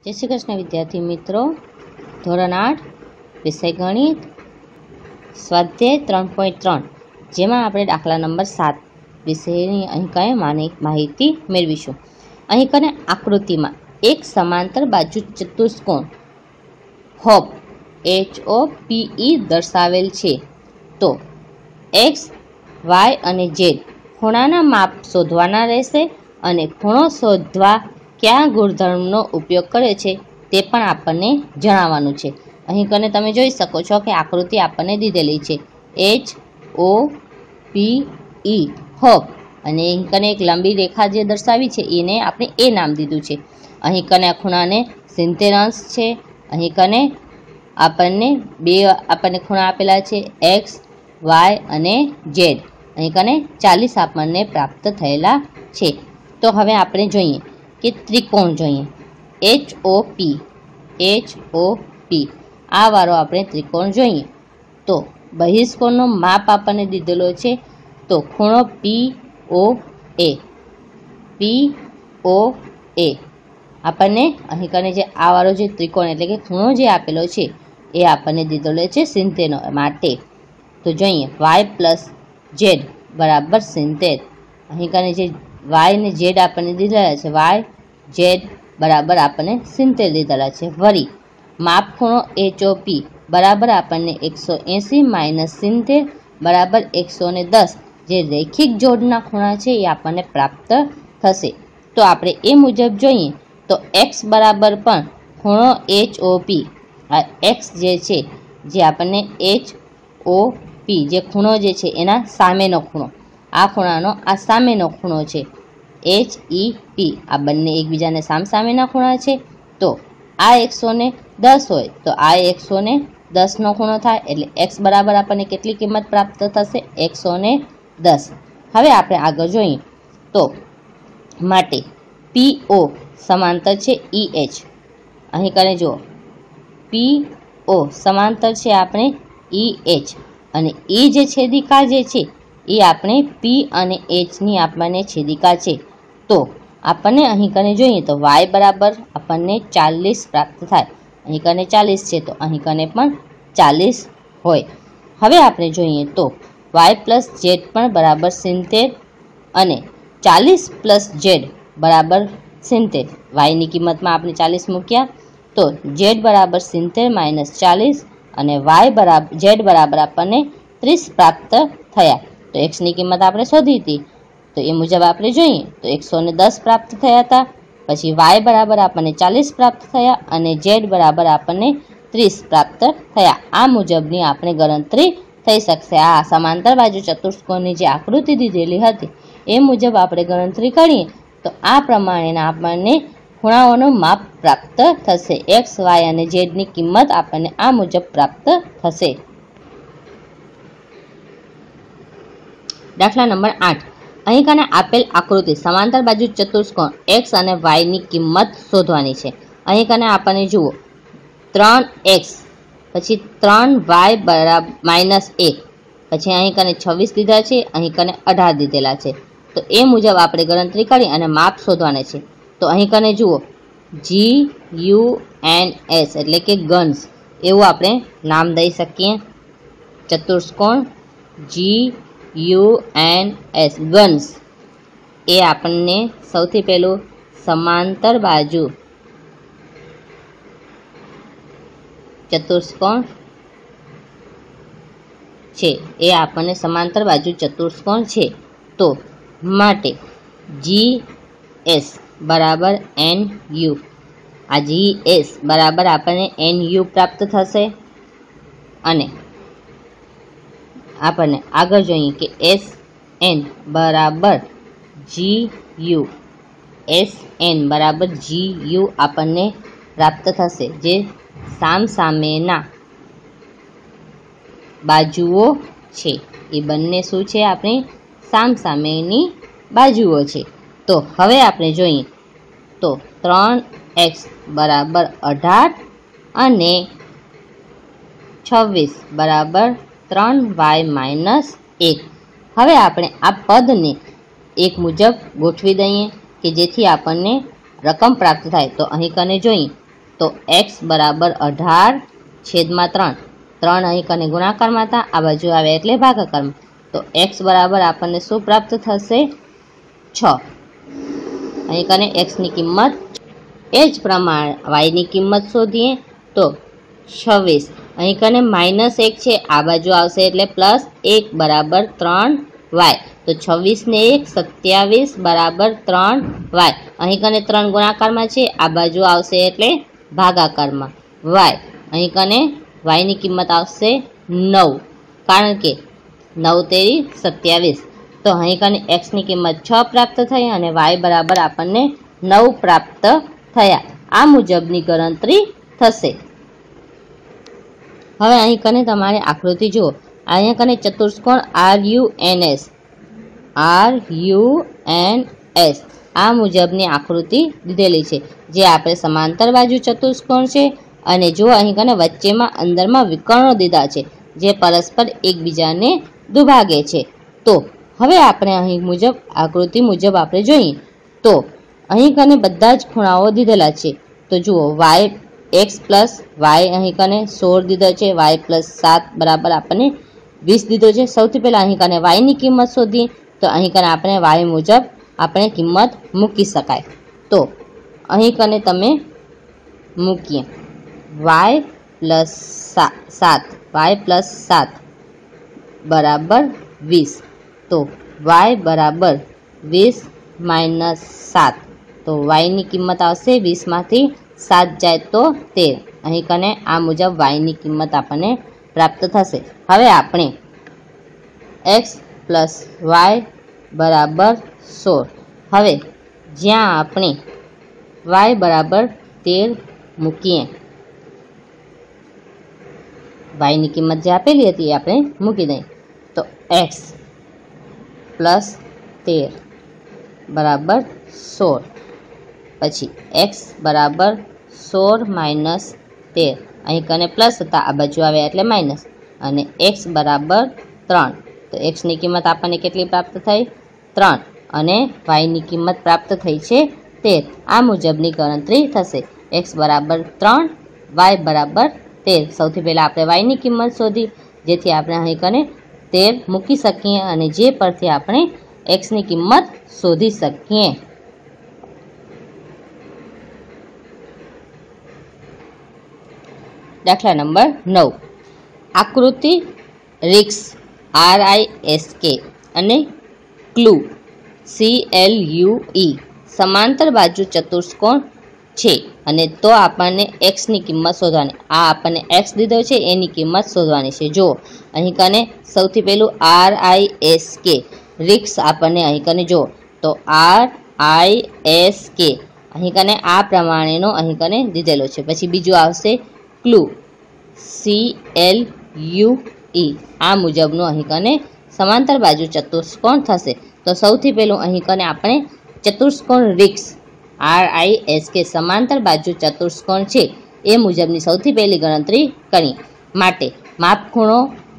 जय श्री कृष्ण विद्यार्थी मित्रों, धोरण 8 विषय गणित स्वाध्याय 3.3 જેમાં આપણે દાખલા નંબર 7 વિષયની અહીં કઈ માહિતી મેળવીશું। અહીં કને આકૃતિમાં એક સમાંતર બાજુ ચતુષ્કોણ HOPE દર્શાવેલ છે। તો x, y અને z ખૂણાના માપ શોધવાના રહેશે અને ખૂણો શોધવા क्या गुणधर्मનો उपयोग करे छे ते पण आपने जणाववानुं छे। અહીં कने તમે જોઈ શકો છો કે આકૃતિ આપણને દીધેલી છે HOPE HOPE અને અહીં કને એક લંબી રેખા જે દર્શાવી છે એને આપણે એ નામ દીધું છે। અહીં કને ખૂણાને 70 અંશ છે। અહીં કને આપણને ખૂણા આપેલા છે x, y અને z। અહીં કને 40 આપણને પ્રાપ્ત થયેલા છે। તો હવે આપણે જોઈએ कि त्रिकोण જોઈએ HOP आ वारो આપણે त्रिकोण જોઈએ। तो बहिष्कोणનો માપ આપણને દીધેલો છે। तो ખૂણો POA આપણને અહીં કને જે આ વાળો જે ત્રિકોણ એટલે કે ખૂણો જે આપેલો છે એ આપણને દીધેલો છે 70 માટે। તો જોઈએ y + z બરાબર 70। અહીં કને જે y ने z आपने दीधेला है y z बराबर आपने 70 दीधेला है। वरी माप खूणो HOP बराबर आपने 180 - 70 बराबर 110 जे रेखिक जोड़ना खूणा है ये आपने प्राप्त थशे। तो आपणे ए मुजब जोईए तो x बराबर पण खूणो HOP x जे छे जे आपने HOP जे खूणो जे छे एना सामेनो खूणो आ खूणानो आ सामेनो खूणो छे HEP आ बंने एकबीजाने सामसामेना खूणा छे। तो आ 110 होय तो आ 110 नो खूणो थाय एटले x बराबर आपने केटली किंमत प्राप्त थशे 110। हवे आपणे आगळ जोईए तो माटे PO समांतर छे EH। અહીં कने जो PO समांतर छे आपणे EH અને E जे छेदिका जे छे એ આપણે P અને H ની આપણને છેદિકા છે। तो આપણને અહીં કને જોઈએ તો y બરાબર આપણને 40 પ્રાપ્ત થાય। અહીં કને 40 છે તો અહીં કને પણ 40 હોય। હવે આપણે જોઈએ તો y + z પણ બરાબર 70 અને 40 + z બરાબર 70। y ની કિંમતમાં આપણે 40 મૂક્યા તો z બરાબર 70 - 40 અને z બરાબર આપણને 30 प्राप्त थया। तो x ની કિંમત આપણે શોધી હતી तो ये मुजब आपणे जोईए तो 110 प्राप्त थया था। पछी y बराबर आपने 40 प्राप्त थया अने z बराबर आपने 30 प्राप्त थया। आ मुजबनी आपणे गणतरी थई शकशे। आ समांतर बाजू चतुष्कोणनी जे आकृति दीधेली हती ए मुजब आपणे गणतरी करीए तो आ प्रमाणेना आपणे खूणाओनो माप प्राप्त थशे। x, y अने z नी किंमत आपणे आ मुजब प्राप्त थशे। दाखला नंबर 8 અહીં કને આપેલ આકૃતિ સમાંતર બાજુ ચતુષ્કોણ x અને y ની કિંમત શોધવાની છે। અહીં કને આપણને જુઓ 3x પછી 3y -1 પછી અહીં કને 26 દીધા છે, અહીં કને 18 દીધેલા છે। તો એ મુજબ આપણે ગણતરી કરી અને માપ શોધવાના છે। તો અહીં કને જુઓ GUNS એટલે કે ગન્સ એવું આપણે નામ દઈ શકીએ। ચતુષ્કોણ GUNS गन्स ए आपने सौथी पहलू समांतर बाजू चतुष्कोण छे ए आपने समांतर बाजू चतुष्कोण छे। तो माटे GS बराबर NU आ GS बराबर आपने NU प्राप्त थशे अने आपने आगे जोईए कि SN बराबर GU SN बराबर GU आपने प्राप्त थशे जे सामसामेना बाजुओ छे। ए बंने शुं छे आपणी सामसामेनी बाजुओ छे। तो हवे आपणे जोईए तो 3x बराबर 18 अने 26 बराबर 3y - 1। हवे आपणे आ पद ने एक मुजब गोठवी दईए कि जेथी आपने रकम प्राप्त थाय। तो अहीं कने जोईए तो x बराबर 18/3 3 અહીં કને ગુણાકારમાં હતા, આ બાજુ આવે એટલે ભાગાકારમાં, તો x બરાબર આપણને શું પ્રાપ્ત થશે? 6. અહીં કને x ની કિંમત, એ જ પ્રમાણે y ની કિંમત શોધીએ તો 26. અહીં કને -1 છે, આ બાજુ આવશે એટલે +1 બરાબર 3y, તો 26 ને 1 27 બરાબર 3y. અહીં કને 3 ગુણાકારમાં છે, આ બાજુ આવશે એટલે ભાગાકારમાં y. અહીં કને y ની કિંમત આવશે 9, કારણ કે 9 તેરી 27. તો અહીં કને x ની કિંમત 6 પ્રાપ્ત થઈ અને y બરાબર આપણને 9 પ્રાપ્ત થયા. આ મુજબની ગણતરી થશે. હવે અહીં કને તમારે આકૃતિ જુઓ. અહીંયા કને ચતુષ્કોણ RUNS આ મુજબની આકૃતિ દીધેલી છે, જે આપણે સમાંતર બાજુ ચતુષ્કોણ છે. અને જો અહીં કને વચ્ચેમાં અંદરમાં વિકર્ણો દીધા છે, જે પરસ્પર એકબીજાને દુભાગે છે. તો હવે આપણે અહીં મુજબ આકૃતિ મુજબ આપણે જોઈએ તો અહીં કને બધા જ ખૂણાઓ દીધેલા છે. તો જુઓ, x પ્લસ y અહીં કને 16 દીધો છે, y પ્લસ 7 બરાબર આપણને 20 દીધો છે. સૌથી પહેલાં અહીં કને y ની કિંમત શોધીએ તો અહીં કને આપણે y મુજબ આપણે કિંમત મૂકી શકાય. તો અહીં કને તમે મૂકીએ y પ્લસ 7 બરાબર 20, તો y બરાબર 20 માઇનસ 7, તો y ની કિંમત આવશે 20 માંથી 7 જાય તો 13. અહીં કને આ મુજબ y ની કિંમત આપણને પ્રાપ્ત થશે. હવે આપણે x પ્લસ y બરાબર 16. હવે જ્યાં આપણે y બરાબર 13 મૂકીએ, y ની કિંમત જે આપેલી હતી એ આપણે મૂકી દઈએ, તો x પ્લસ 13 બરાબર 16. પછી x બરાબર 16 માઇનસ 13, અહીં કને પ્લસ હતા, આ બાજુ આવ્યા એટલે માઇનસ, અને x બરાબર 3. તો x ની કિંમત આપણને કેટલી પ્રાપ્ત થઈ? 3, અને y ની કિંમત પ્રાપ્ત થઈ છે 13. આ મુજબની ગણતરી થશે. x બરાબર 3, y બરાબર 13. સૌથી પહેલાં આપણે y ની કિંમત શોધી, જેથી આપણે અહીં કને 13 મૂકી શકીએ અને જે પરથી આપણે x ની કિંમત શોધી શકીએ. દાખલા નંબર 9. આકૃતિ રિક્સ RISK અને ક્લુ CLUE સમાંતર બાજુ ચતુષ્કોણ છે, અને તો આપણને x ની કિંમત શોધવાની. આ આપણને x દીધો છે, એની કિંમત શોધવાની છે. જો અહીં કને સૌથી પહેલું RISK રિક્સ આપણને અહીં કને જો તો RISK અહીં કને આ પ્રમાણેનો અહીં કને દીધેલો છે. પછી બીજું આવશે ક્લુ CLUE આ મુજબનું અહીં કને સમાંતર બાજુ ચતુષ્કોણ થશે. તો સૌથી પહેલું અહીં કને આપણે ચતુષ્કોણ રિક્સ RISK સમાંતર બાજુ ચતુષ્કોણ છે એ મુજબની સૌથી પહેલી ગણતરી કરી. માટે માપખૂણો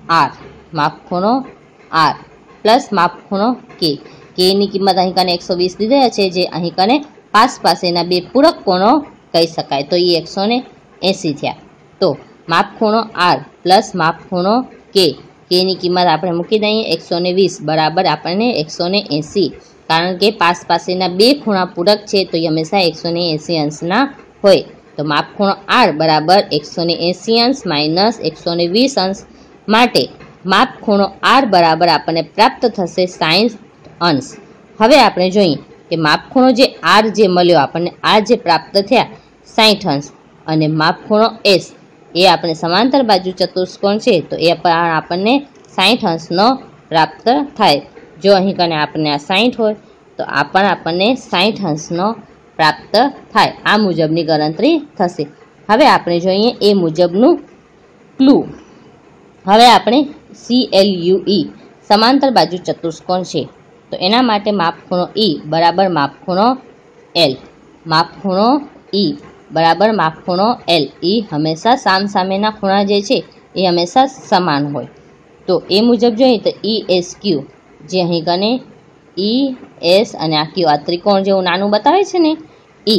R પ્લસ માપખૂણો K ની કિંમત અહીં કને 120 દીધેલા છે, જે અહીં કને પાસેના બે પૂરક કોણો કહી શકાય, તો એ 180 થયા. તો માપખૂણો R પ્લસ માપખૂણો K ની કિંમત આપણે મૂકી દઈએ 120 બરાબર આપણને 180, કારણ કે પાસેના બે ખૂણા પૂરક છે, તો એ હંમેશા 180 અંશના હોય. તો માપખૂણો R બરાબર 180 અંશ માઇનસ 120 અંશ. માટે માપખૂણો R બરાબર આપણને પ્રાપ્ત થશે 60 અંશ. હવે આપણે જોઈએ કે માપખૂણો જે R જે મળ્યો આપણને, R જે પ્રાપ્ત થયા 60 અંશ, અને માપખૂણો S એ આપણે સમાંતર બાજુ ચતુષ્કોણ છે, તો એ પણ આપણને 60 અંશનો પ્રાપ્ત થાય. જો અહીં કને આપણને આ 60 હોય તો આ પણ આપણને 60 અંશનો પ્રાપ્ત થાય. આ મુજબની ગણતરી થશે. હવે આપણે જોઈએ એ મુજબનું ક્લુ. હવે આપણે CLUE સમાંતર બાજુ ચતુષ્કોણ છે, તો એના માટે માપખૂણો E બરાબર માપખૂણો L, માપખૂણો E બરાબર માપખૂણો L. એ હંમેશા સામસામેના ખૂણા જે છે એ હંમેશા સમાન હોય. તો એ મુજબ જોઈએ તો ESQ જે અહીં કને ES અને આ Q આ ત્રિકોણ જેવું નાનું બતાવે છે ને,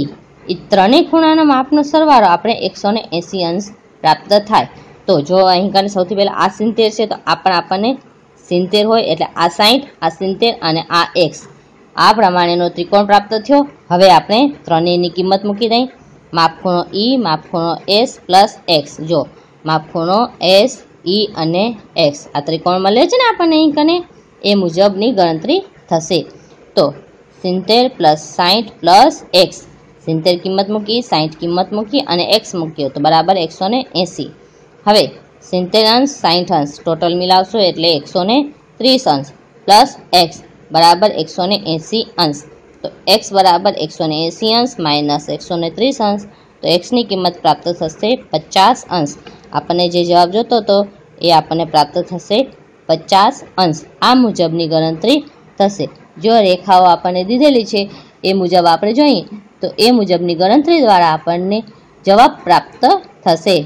એ ત્રણેય ખૂણાના માપનો સરવાળો આપણે 180 અંશ પ્રાપ્ત થાય। તો જો અહીં કને સૌથી પહેલાં આ 70 છે તો આપણને 70 હોય એટલે આ 60, આ 70 અને આ x આ પ્રમાણેનો ત્રિકોણ પ્રાપ્ત થયો। હવે આપણે ત્રણેયની કિંમત મૂકી દઈએ। માપખૂણો E, માપખૂણો S પ્લસ x। જો માપખૂણો S, E અને x આ ત્રિકોણ મળે છે ને આપણને અહીં કને એ મુજબની ગણતરી થશે। તો 70 પ્લસ 60 પ્લસ x, 70 કિંમત મૂકી, 60 કિંમત મૂકી અને x મૂક્યો તો બરાબર 180। હવે 70 અંશ 60 અંશ ટોટલ મિલાવશો એટલે 130 અંશ પ્લસ x બરાબર 180 અંશ। તો x બરાબર 180 અંશ માઇનસ 130 અંશ તો xની કિંમત પ્રાપ્ત થશે 50 અંશ। આપણને જે જવાબ જોતો હતો એ આપણને પ્રાપ્ત થશે 50 અંશ। આ મુજબની ગણતરી થશે। જો રેખાઓ આપણને દીધેલી છે એ મુજબ આપણે જોઈએ તો એ મુજબની ગણતરી દ્વારા આપણને જવાબ પ્રાપ્ત થશે।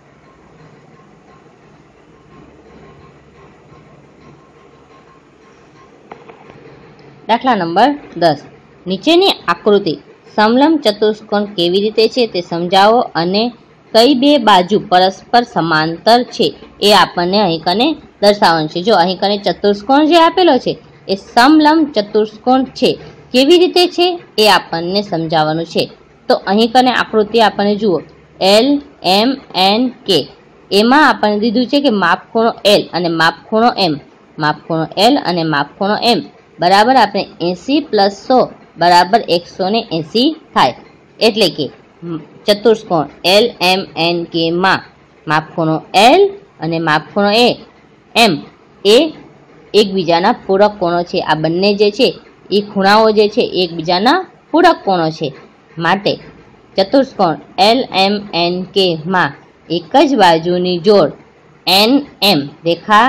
દાખલા નંબર 10, નીચેની આકૃતિ સમલંબ ચતુષ્કોણ કેવી રીતે છે તે સમજાવો અને કઈ બે બાજુ પરસ્પર સમાંતર છે એ આપણને અહીં કને દર્શાવવાનું છે। જો અહીં કને ચતુષ્કોણ જે આપેલો છે એ સમલંબ ચતુષ્કોણ છે, કેવી રીતે છે એ આપણને સમજાવવાનું છે। તો અહીં કને આકૃતિ આપણને જુઓ L, M, N, K, એમાં આપણને દીધું છે કે માપખૂણો L અને માપખૂણો M, માપખૂણો L અને માપખૂણો M બરાબર આપણે 80 પ્લસ 100 બરાબર 180 થાય। એટલે કે ચતુષ્કોણ L, M, N, K માં માપખૂણો L અને માપખૂણો M એ એકબીજાના પૂરક કોણો છે। આ બંને જે છે એ ખૂણાઓ જે છે એકબીજાના પૂરક કોણો છે, માટે ચતુષ્કોણ L, M, N, K માં એક જ બાજુની જોડ NM રેખા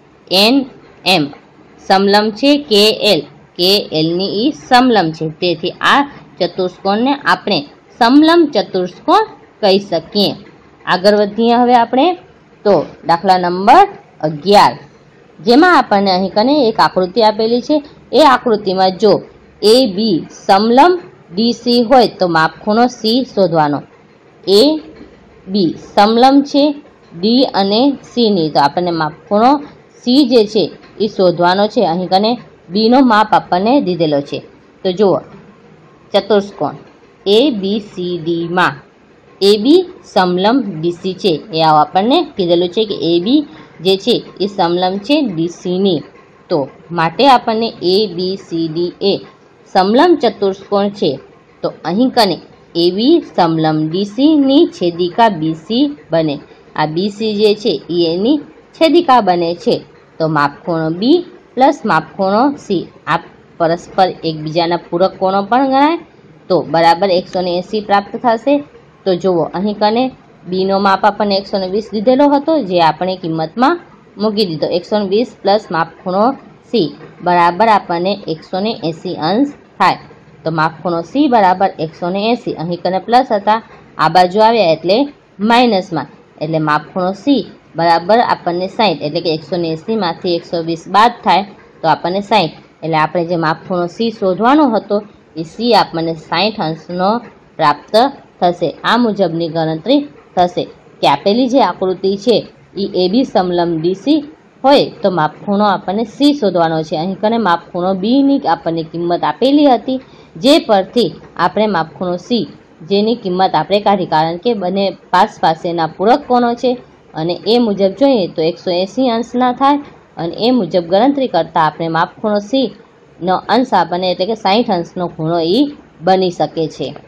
NM સમલંબ છે KL, KLની ઈ સમલંબ છે, તેથી આ ચતુષ્કોણને આપણે સમલંબ ચતુષ્કોણ કહી શકીએ। આગળ વધીએ હવે આપણે તો દાખલા નંબર 11, જેમાં આપણને અહીં કને એક આકૃતિ આપેલી છે। એ આકૃતિમાં જો AB સમલંબ DC હોય તો માપખૂણો C શોધવાનો। AB સમલંબ છે D અને Cની, તો આપણને માપખૂણો C જે છે એ શોધવાનો છે। અહીં કને Bનો માપ આપણને દીધેલો છે। તો જુઓ ચતુષ્કોણ ABCD માં AB સમલંબ DC છે, એ આપણને કીધેલું છે કે AB જે છે એ સમલંબ છે DCની। તો માટે આપણને ABCD એ સમલંબ ચતુષ્કોણ છે। તો અહીં કને AB સમલંબ DCની છેદિકા BC બને। આ BC જે છે એ એની છેદિકા બને છે। તો માપખૂણો B પ્લસ માપખૂણો C આ પરસ્પર એકબીજાના પૂરક કોણો પણ ગણાય, તો બરાબર 180 પ્રાપ્ત થશે। તો જુઓ અહીં કને બીનો માપ આપણને 120 દીધેલો હતો, જે આપણે કિંમતમાં મૂકી દીધો। 120 પ્લસ માપખૂણો C બરાબર આપણને 180 અંશ થાય। તો માપખૂણો C બરાબર 180, અહીં કને પ્લસ હતા આ બાજુ આવ્યા એટલે માઇનસમાં, એટલે માપખૂણો C બરાબર આપણને 60, એટલે કે 180માંથી 120 બાદ થાય તો આપણને 60, એટલે આપણે જે માપખૂણો C શોધવાનો હતો એ C આપણને 60 અંશનો પ્રાપ્ત થશે। આ મુજબની ગણતરી થશે કે આપેલી જે આકૃતિ છે એ AB સમલંબ DC હોય તો માપખૂણો આપણને C શોધવાનો છે। અહીં કને માપખૂણો Bની આપણને કિંમત આપેલી હતી, જે પરથી આપણે માપખૂણો C જેની કિંમત આપણે કાઢી, કારણ કે બંને પાસેના પૂરક કોણો છે અને એ મુજબ જોઈએ તો 180 અંશના થાય અને એ મુજબ ગણતરી કરતાં આપણે માપખૂણો C નો અંશ આપણને એટલે કે 60 અંશનો ખૂણો એ બની શકે છે।